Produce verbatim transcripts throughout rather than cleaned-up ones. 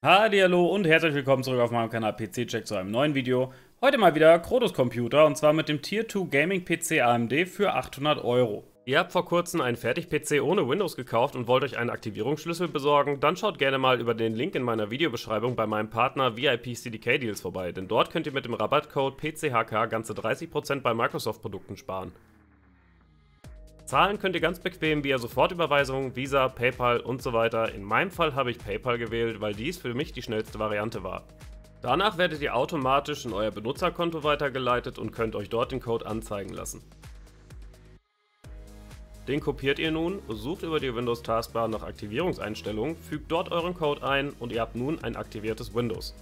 Hallihallo und herzlich willkommen zurück auf meinem Kanal P C-Check zu einem neuen Video. Heute mal wieder Krotos Computer und zwar mit dem Tier zwei Gaming P C A M D für achthundert Euro. Ihr habt vor kurzem einen Fertig-P C ohne Windows gekauft und wollt euch einen Aktivierungsschlüssel besorgen? Dann schaut gerne mal über den Link in meiner Videobeschreibung bei meinem Partner V I P C D K Deals vorbei, denn dort könnt ihr mit dem Rabattcode P C H K ganze dreißig Prozent bei Microsoft-Produkten sparen. Zahlen könnt ihr ganz bequem via Sofortüberweisung, Visa, PayPal und so weiter. In meinem Fall habe ich PayPal gewählt, weil dies für mich die schnellste Variante war. Danach werdet ihr automatisch in euer Benutzerkonto weitergeleitet und könnt euch dort den Code anzeigen lassen. Den kopiert ihr nun, sucht über die Windows Taskbar nach Aktivierungseinstellungen, fügt dort euren Code ein und ihr habt nun ein aktiviertes Windows.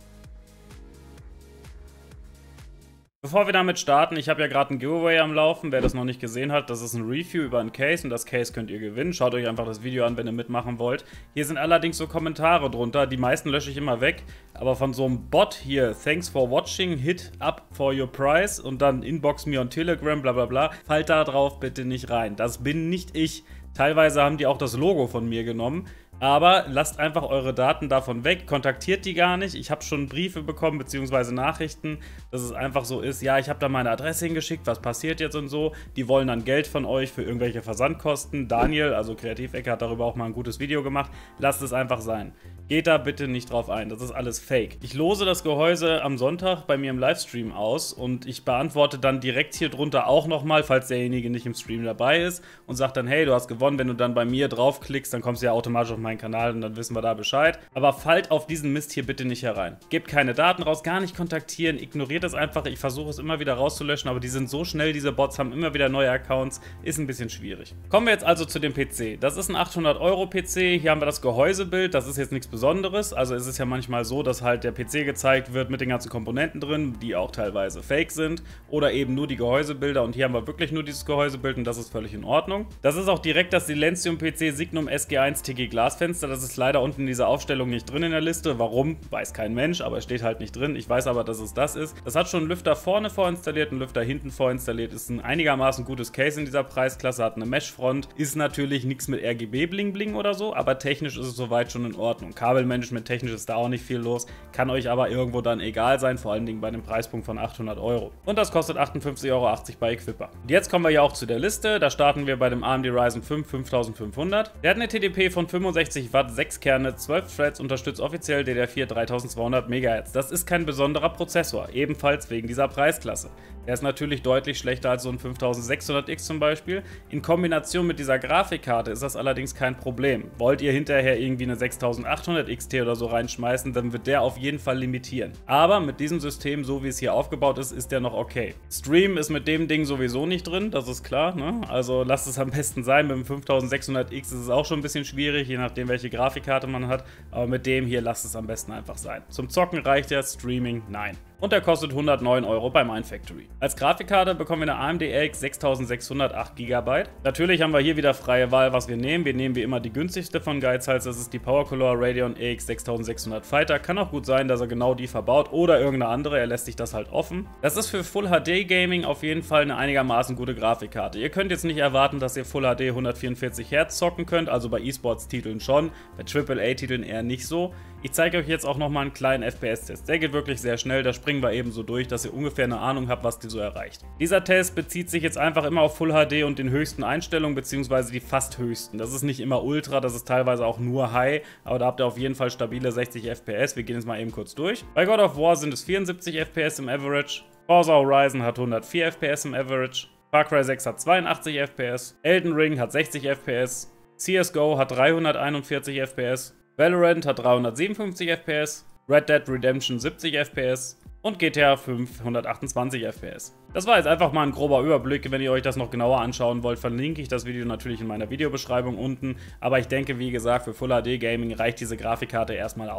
Bevor wir damit starten, ich habe ja gerade ein Giveaway am Laufen, wer das noch nicht gesehen hat, das ist ein Review über ein Case und das Case könnt ihr gewinnen. Schaut euch einfach das Video an, wenn ihr mitmachen wollt. Hier sind allerdings so Kommentare drunter, die meisten lösche ich immer weg, aber von so einem Bot hier, thanks for watching, hit up for your prize und dann inbox me on Telegram, bla bla bla, fallt da drauf bitte nicht rein. Das bin nicht ich. Teilweise haben die auch das Logo von mir genommen. Aber lasst einfach eure Daten davon weg, kontaktiert die gar nicht. Ich habe schon Briefe bekommen bzw. Nachrichten, dass es einfach so ist, ja, ich habe da meine Adresse hingeschickt, was passiert jetzt und so. Die wollen dann Geld von euch für irgendwelche Versandkosten. Daniel, also Kreativecke, hat darüber auch mal ein gutes Video gemacht. Lasst es einfach sein. Geht da bitte nicht drauf ein, das ist alles Fake. Ich lose das Gehäuse am Sonntag bei mir im Livestream aus und ich beantworte dann direkt hier drunter auch nochmal, falls derjenige nicht im Stream dabei ist und sagt dann, hey, du hast gewonnen, wenn du dann bei mir draufklickst, dann kommst du ja automatisch auf meinen Kanal und dann wissen wir da Bescheid. Aber fallt auf diesen Mist hier bitte nicht herein. Gebt keine Daten raus, gar nicht kontaktieren, ignoriert es einfach. Ich versuche es immer wieder rauszulöschen, aber die sind so schnell, diese Bots haben immer wieder neue Accounts, ist ein bisschen schwierig. Kommen wir jetzt also zu dem P C. Das ist ein achthundert Euro P C, hier haben wir das Gehäusebild, das ist jetzt nichts Besonderes. Also es ist ja manchmal so, dass halt der P C gezeigt wird mit den ganzen Komponenten drin, die auch teilweise fake sind oder eben nur die Gehäusebilder und hier haben wir wirklich nur dieses Gehäusebild und das ist völlig in Ordnung. Das ist auch direkt das Silencium P C Signum S G eins T G Glasfenster, das ist leider unten in dieser Aufstellung nicht drin in der Liste. Warum? Weiß kein Mensch, aber es steht halt nicht drin. Ich weiß aber, dass es das ist. Das hat schon einen Lüfter vorne vorinstalliert, einen Lüfter hinten vorinstalliert, ist ein einigermaßen gutes Case in dieser Preisklasse, hat eine Mesh-Front, ist natürlich nichts mit R G B Bling Bling oder so, aber technisch ist es soweit schon in Ordnung. Kabelmanagement technisch ist da auch nicht viel los, kann euch aber irgendwo dann egal sein, vor allen Dingen bei dem Preispunkt von achthundert Euro. Und das kostet achtundfünfzig Euro achtzig bei Equipper. Und jetzt kommen wir ja auch zu der Liste, da starten wir bei dem A M D Ryzen fünf fünftausendfünfhundert. Der hat eine T D P von fünfundsechzig Watt, sechs Kerne, zwölf Threads, unterstützt offiziell D D R vier dreitausendzweihundert Megahertz. Das ist kein besonderer Prozessor, ebenfalls wegen dieser Preisklasse. Der ist natürlich deutlich schlechter als so ein fünftausendsechshundert X zum Beispiel. In Kombination mit dieser Grafikkarte ist das allerdings kein Problem. Wollt ihr hinterher irgendwie eine sechstausendachthundert X T oder so reinschmeißen, dann wird der auf jeden Fall limitieren. Aber mit diesem System, so wie es hier aufgebaut ist, ist der noch okay. Stream ist mit dem Ding sowieso nicht drin, das ist klar, ne? Also lasst es am besten sein. Mit dem fünftausendsechshundert X ist es auch schon ein bisschen schwierig, je nachdem welche Grafikkarte man hat. Aber mit dem hier lasst es am besten einfach sein. Zum Zocken reicht der, Streaming nein. Und der kostet hundertneun Euro bei Mindfactory. Als Grafikkarte bekommen wir eine A M D R X sechstausendsechshundert, acht Gigabyte. Natürlich haben wir hier wieder freie Wahl, was wir nehmen. Wir nehmen wie immer die günstigste von Geizhals, das ist die PowerColor Radeon R X sechstausendsechshundert Fighter. Kann auch gut sein, dass er genau die verbaut oder irgendeine andere, er lässt sich das halt offen. Das ist für Full H D Gaming auf jeden Fall eine einigermaßen gute Grafikkarte. Ihr könnt jetzt nicht erwarten, dass ihr Full H D hundertvierundvierzig Hertz zocken könnt, also bei E-Sports-Titeln schon, bei Triple A-Titeln eher nicht so. Ich zeige euch jetzt auch nochmal einen kleinen F P S-Test. Der geht wirklich sehr schnell, da springen wir eben so durch, dass ihr ungefähr eine Ahnung habt, was die so erreicht. Dieser Test bezieht sich jetzt einfach immer auf Full H D und den höchsten Einstellungen, beziehungsweise die fast höchsten. Das ist nicht immer Ultra, das ist teilweise auch nur High, aber da habt ihr auf jeden Fall stabile sechzig F P S. Wir gehen jetzt mal eben kurz durch. Bei God of War sind es vierundsiebzig F P S im Average. Forza Horizon hat hundertvier F P S im Average. Far Cry sechs hat zweiundachtzig F P S. Elden Ring hat sechzig F P S. C S G O hat dreihunderteinundvierzig F P S. Valorant hat dreihundertsiebenundfünfzig F P S, Red Dead Redemption siebzig F P S und G T A fünf hundertachtundzwanzig F P S. Das war jetzt einfach mal ein grober Überblick. Wenn ihr euch das noch genauer anschauen wollt, verlinke ich das Video natürlich in meiner Videobeschreibung unten. Aber ich denke, wie gesagt, für Full H D Gaming reicht diese Grafikkarte erstmal aus.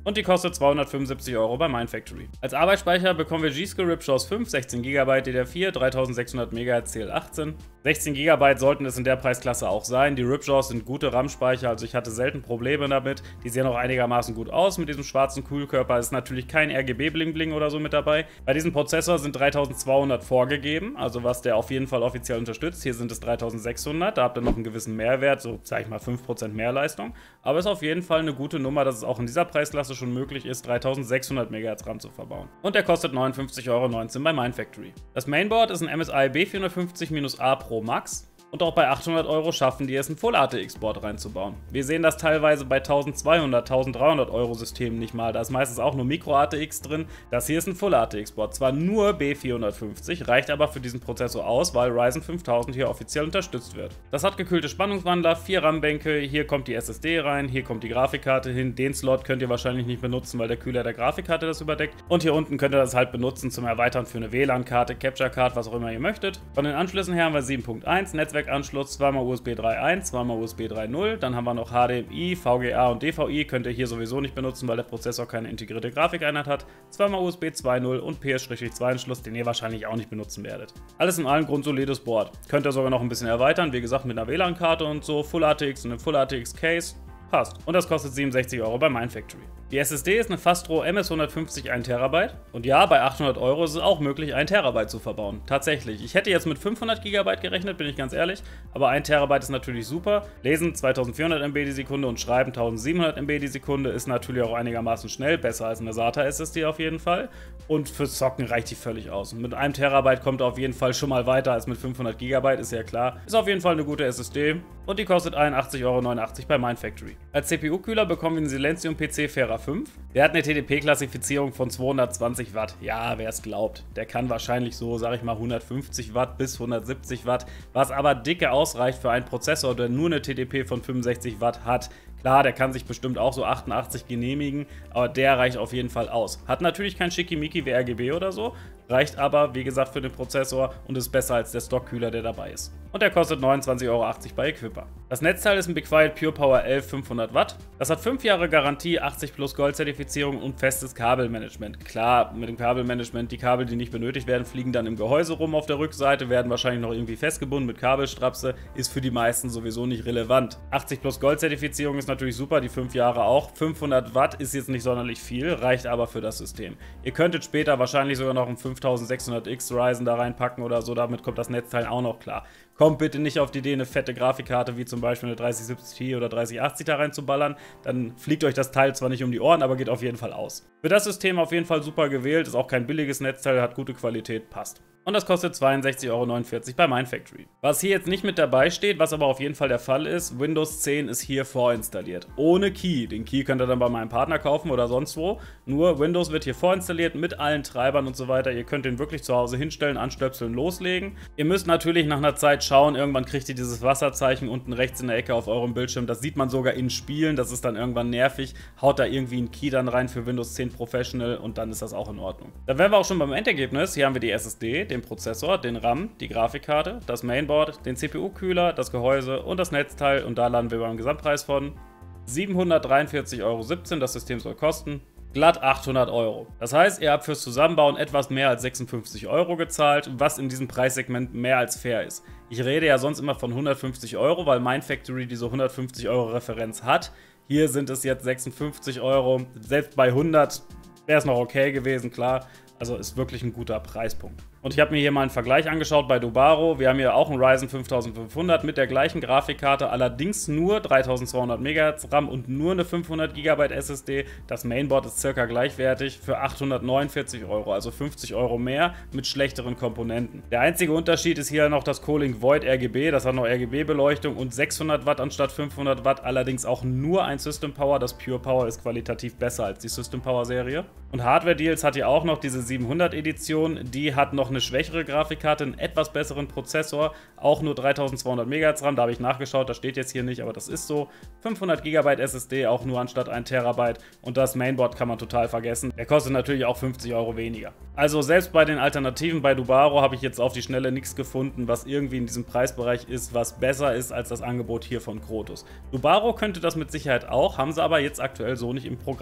und die kostet zweihundertfünfundsiebzig Euro bei Mindfactory. Als Arbeitsspeicher bekommen wir G-Skill Ripjaws fünf, sechzehn Gigabyte D D R vier, dreitausendsechshundert Megahertz C L achtzehn. sechzehn Gigabyte sollten es in der Preisklasse auch sein. Die Ripjaws sind gute RAM-Speicher, also ich hatte selten Probleme damit. Die sehen auch einigermaßen gut aus mit diesem schwarzen Kühlkörper. Es ist natürlich kein R G B-Bling-Bling oder so mit dabei. Bei diesem Prozessor sind dreitausendzweihundert vorgegeben, also was der auf jeden Fall offiziell unterstützt. Hier sind es dreitausendsechshundert, da habt ihr noch einen gewissen Mehrwert, so sag ich mal fünf Prozent mehr Leistung. Aber ist auf jeden Fall eine gute Nummer, dass es auch in dieser Preisklasse schon möglich ist, dreitausendsechshundert Megahertz RAM zu verbauen. Und der kostet neunundfünfzig Euro neunzehn bei Mindfactory. Das Mainboard ist ein M S I B vierhundertfünfzig A Pro Max. Und auch bei achthundert Euro schaffen die es, ein Full A T X-Board reinzubauen. Wir sehen das teilweise bei eintausendzweihundert, eintausenddreihundert Euro Systemen nicht mal. Da ist meistens auch nur Micro A T X drin. Das hier ist ein Full A T X-Board. Zwar nur B vierhundertfünfzig, reicht aber für diesen Prozessor aus, weil Ryzen fünftausend hier offiziell unterstützt wird. Das hat gekühlte Spannungswandler, vier RAM-Bänke, hier kommt die S S D rein, hier kommt die Grafikkarte hin. Den Slot könnt ihr wahrscheinlich nicht benutzen, weil der Kühler der Grafikkarte das überdeckt. Und hier unten könnt ihr das halt benutzen zum Erweitern für eine W L A N-Karte, Capture-Card, was auch immer ihr möchtet. Von den Anschlüssen her haben wir sieben Punkt eins, Netzwerkanschluss, zweimal U S B drei Punkt eins, zweimal U S B drei Punkt null, dann haben wir noch H D M I, V G A und D V I, könnt ihr hier sowieso nicht benutzen, weil der Prozessor keine integrierte Grafikeinheit hat, zweimal U S B zwei Punkt null und P S zwei Anschluss, den ihr wahrscheinlich auch nicht benutzen werdet. Alles in allem grundsolides Board. Könnt ihr sogar noch ein bisschen erweitern, wie gesagt mit einer W L A N-Karte und so, Full A T X und einem Full A T X Case. Passt. Und das kostet siebenundsechzig Euro bei Mindfactory. Die S S D ist eine Fastro M S hundertfünfzig ein Terabyte. Und ja, bei achthundert Euro ist es auch möglich, ein Terabyte zu verbauen. Tatsächlich. Ich hätte jetzt mit fünfhundert Gigabyte gerechnet, bin ich ganz ehrlich. Aber ein Terabyte ist natürlich super. Lesen zweitausendvierhundert Megabyte die Sekunde und schreiben eintausendsiebenhundert Megabyte die Sekunde ist natürlich auch einigermaßen schnell. Besser als eine SATA S S D auf jeden Fall. Und fürs Zocken reicht die völlig aus. Und mit einem Terabyte kommt er auf jeden Fall schon mal weiter als mit fünfhundert Gigabyte, ist ja klar. Ist auf jeden Fall eine gute S S D. Und die kostet einundachtzig Euro neunundachtzig bei Mindfactory. Als C P U-Kühler bekommen wir den Silencium P C Fera fünf. Der hat eine T D P-Klassifizierung von zweihundertzwanzig Watt. Ja, wer es glaubt. Der kann wahrscheinlich so, sag ich mal, hundertfünfzig Watt bis hundertsiebzig Watt, was aber dicke ausreicht für einen Prozessor, der nur eine T D P von fünfundsechzig Watt hat. Klar, der kann sich bestimmt auch so achtundachtzig genehmigen, aber der reicht auf jeden Fall aus. Hat natürlich kein Schickimicki wie R G B oder so, reicht aber, wie gesagt, für den Prozessor und ist besser als der Stockkühler, der dabei ist. Und der kostet neunundzwanzig Euro achtzig bei Equipper. Das Netzteil ist ein Be Quiet Pure Power elf fünfhundert Watt. Das hat fünf Jahre Garantie, achtzig plus Gold-Zertifizierung und festes Kabelmanagement. Klar, mit dem Kabelmanagement, die Kabel, die nicht benötigt werden, fliegen dann im Gehäuse rum auf der Rückseite, werden wahrscheinlich noch irgendwie festgebunden mit Kabelstrapse, ist für die meisten sowieso nicht relevant. achtzig plus Gold-Zertifizierung ist natürlich super, die fünf Jahre auch. fünfhundert Watt ist jetzt nicht sonderlich viel, reicht aber für das System. Ihr könntet später wahrscheinlich sogar noch einen fünftausendsechshundert X Ryzen da reinpacken oder so, damit kommt das Netzteil auch noch klar. Kommt bitte nicht auf die Idee, eine fette Grafikkarte wie zum Beispiel eine dreißig siebzig Ti oder dreißig achtzig da reinzuballern. Dann fliegt euch das Teil zwar nicht um die Ohren, aber geht auf jeden Fall aus. Für das System auf jeden Fall super gewählt, ist auch kein billiges Netzteil, hat gute Qualität, passt. Und das kostet zweiundsechzig Euro neunundvierzig bei Mindfactory. Was hier jetzt nicht mit dabei steht, was aber auf jeden Fall der Fall ist, Windows zehn ist hier vorinstalliert. Ohne Key. Den Key könnt ihr dann bei meinem Partner kaufen oder sonst wo. Nur Windows wird hier vorinstalliert mit allen Treibern und so weiter. Ihr könnt den wirklich zu Hause hinstellen, anstöpseln, loslegen. Ihr müsst natürlich nach einer Zeit schauen, irgendwann kriegt ihr dieses Wasserzeichen unten rechts in der Ecke auf eurem Bildschirm. Das sieht man sogar in Spielen, das ist dann irgendwann nervig. Haut da irgendwie einen Key dann rein für Windows zehn Professional und dann ist das auch in Ordnung. Dann wären wir auch schon beim Endergebnis. Hier haben wir die S S D, den Prozessor, den RAM, die Grafikkarte, das Mainboard, den C P U-Kühler, das Gehäuse und das Netzteil und da landen wir beim Gesamtpreis von siebenhundertdreiundvierzig Euro siebzehn, das System soll kosten glatt achthundert Euro. Das heißt, ihr habt fürs Zusammenbauen etwas mehr als sechsundfünfzig Euro gezahlt, was in diesem Preissegment mehr als fair ist. Ich rede ja sonst immer von hundertfünfzig Euro, weil Mindfactory diese hundertfünfzig Euro Referenz hat. Hier sind es jetzt sechsundfünfzig Euro, selbst bei hundert wäre es noch okay gewesen, klar. Also ist wirklich ein guter Preispunkt. Und ich habe mir hier mal einen Vergleich angeschaut bei Dubaro. Wir haben hier auch einen Ryzen fünftausendfünfhundert mit der gleichen Grafikkarte, allerdings nur dreitausendzweihundert Megahertz RAM und nur eine fünfhundert Gigabyte S S D. Das Mainboard ist circa gleichwertig für achthundertneunundvierzig Euro, also fünfzig Euro mehr mit schlechteren Komponenten. Der einzige Unterschied ist hier noch das Colink Void R G B, das hat noch R G B-Beleuchtung und sechshundert Watt anstatt fünfhundert Watt, allerdings auch nur ein System Power. Das Pure Power ist qualitativ besser als die System Power Serie. Und Hardware Deals hat hier auch noch diese siebenhundert Edition, die hat noch eine schwächere Grafikkarte, einen etwas besseren Prozessor, auch nur dreitausendzweihundert Megahertz RAM, da habe ich nachgeschaut, das steht jetzt hier nicht, aber das ist so. fünfhundert Gigabyte S S D, auch nur anstatt ein Terabyte und das Mainboard kann man total vergessen. Der kostet natürlich auch fünfzig Euro weniger. Also selbst bei den Alternativen bei Dubaro habe ich jetzt auf die Schnelle nichts gefunden, was irgendwie in diesem Preisbereich ist, was besser ist als das Angebot hier von Krotos. Dubaro könnte das mit Sicherheit auch, haben sie aber jetzt aktuell so nicht im Programm.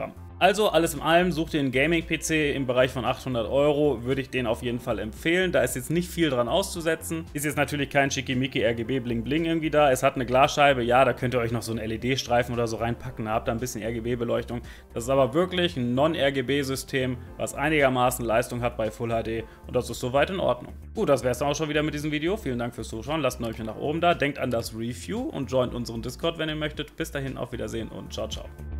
Also alles in allem, sucht ihr einen Gaming-P C im Bereich von achthundert Euro, würde ich den auf jeden Fall empfehlen. Da ist jetzt nicht viel dran auszusetzen. Ist jetzt natürlich kein schickimicki R G B Bling Bling irgendwie da. Es hat eine Glasscheibe, ja, da könnt ihr euch noch so einen L E D-Streifen oder so reinpacken, da habt ihr ein bisschen R G B-Beleuchtung. Das ist aber wirklich ein Non-R G B-System, was einigermaßen Leistung hat bei Full H D und das ist soweit in Ordnung. Gut, das wäre es dann auch schon wieder mit diesem Video. Vielen Dank fürs Zuschauen, lasst ein Däumchen nach oben da, denkt an das Review und joint unseren Discord, wenn ihr möchtet. Bis dahin, auf Wiedersehen und ciao, ciao.